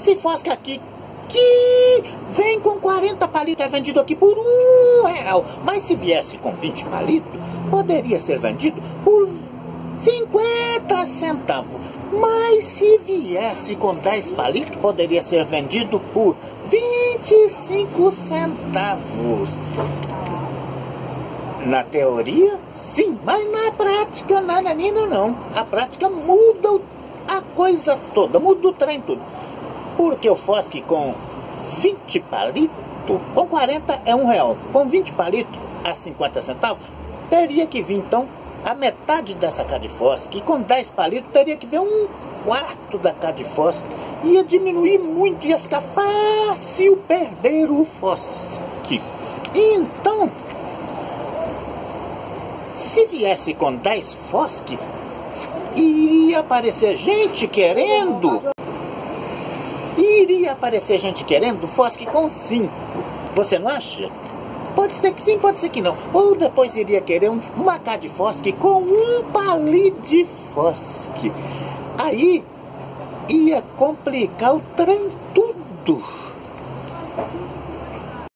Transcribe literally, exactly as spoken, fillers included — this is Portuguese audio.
esse Fosque aqui que vem com quarenta palitos é vendido aqui por um real. Mas se viesse com vinte palitos, poderia ser vendido por cinquenta centavos. Mas se viesse com dez palitos, poderia ser vendido por vinte e cinco centavos. Na teoria, sim, mas na prática, nananina, não. A prática muda a coisa toda, muda o trem tudo. Porque o Fosque com vinte palitos, com quarenta é um real. Com vinte palitos a cinquenta centavos, teria que vir então a metade dessa cá de Fosque. E com dez palitos teria que vir um quarto da cá de Fosque. Ia diminuir muito, ia ficar fácil perder o Fosque. Então, se viesse com dez Fosque, iria aparecer gente querendo. Iria aparecer gente querendo Fosque com cinco. Você não acha? Pode ser que sim, pode ser que não. Ou depois iria querer um, uma cá de Fosque com um palito de Fosque. Aí ia complicar o trem tudo.